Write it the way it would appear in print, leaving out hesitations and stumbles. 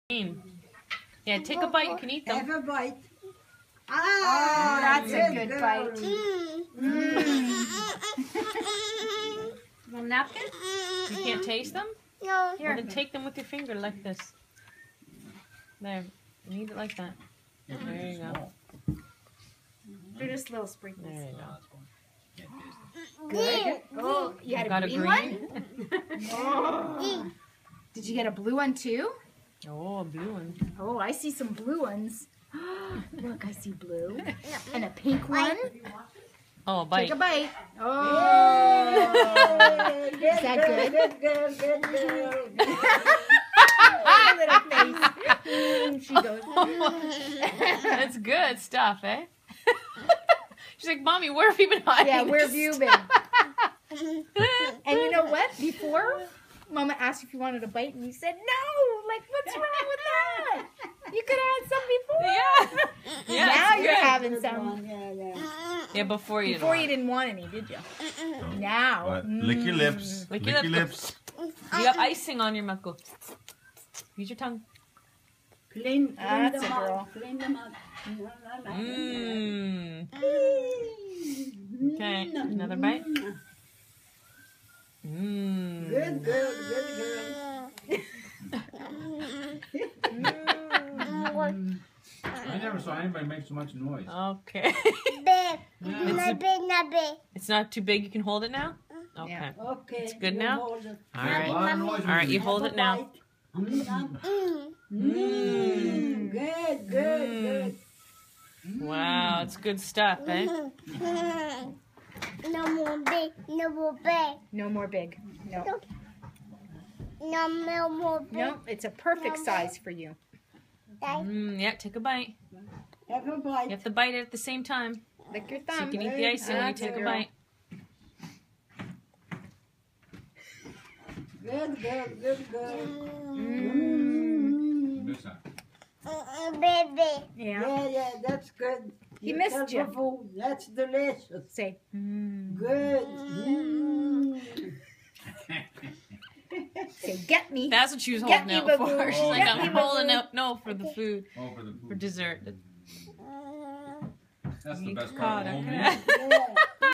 Yeah, take a bite. You can eat them. Have a bite. Oh, that's a good bite. Want a napkin? You can't taste them? No. Well, then take them with your finger like this. There. You eat it like that. There you go. They're just little sprinkles. There you go. Good. Oh, you had Got a a green one? Oh. Did you get a blue one too? Oh, a blue one. Oh, I see some blue ones. Look, I see blue. And a pink one. Oh, a bite. Take a bite. Oh. Is that good? Good girl. Little face. She goes. That's good stuff, eh? She's like, Mommy, where have you been hiding? Yeah, where have you been? And you know what? Before, Mama asked if you wanted a bite, and you said no. Like, what's wrong with that? You could have had some before. Yeah. Now it's you're good. having some. Yeah, before you. Before you didn't want any, did you? Now. But lick your lips. Lick Lick your your lips. lips. You got icing on your mouth. Go. Use your tongue. Clean That's them a girl. up. Clean them up. Mmm. Okay, another bite. Mmm. Good girl. I never saw anybody make so much noise. Okay. Big. Not big. It's not too big. You can hold it now? Okay. Yeah. Okay. It's good you now? hold it. All right. A lot of noise. All right, you hold it now. Good. Wow, it's good stuff, eh? No more big. No more big. No more big. No. No more big. No, it's a perfect size for you. Yeah, take a bite. Have a You bite. have to bite it at the same time. Lick your So you thumb. can eat the icing when you That's a take a girl. bite. Good girl. This side. Baby. Yeah. Yeah, that's good. He missed That's you. the food. That's delicious. Say. Good. Say, get me. That's what she was Get holding me, out boo-boo. for. She's like, Get I'm me, holding boo-boo. out, no, for the food, Oh, for the for food. dessert. That's the You best caught part of her. homemade. Yeah.